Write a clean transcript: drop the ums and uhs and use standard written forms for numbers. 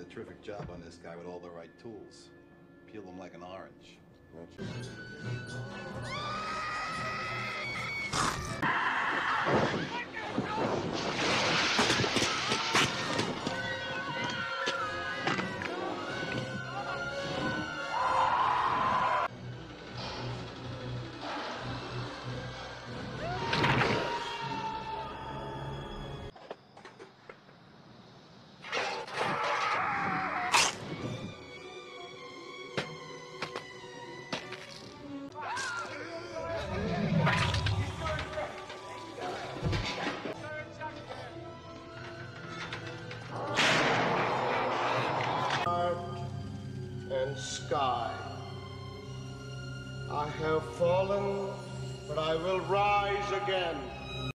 a terrific job on this guy with all the right tools. Peel him like an orange. And sky. I have fallen, but I will rise again.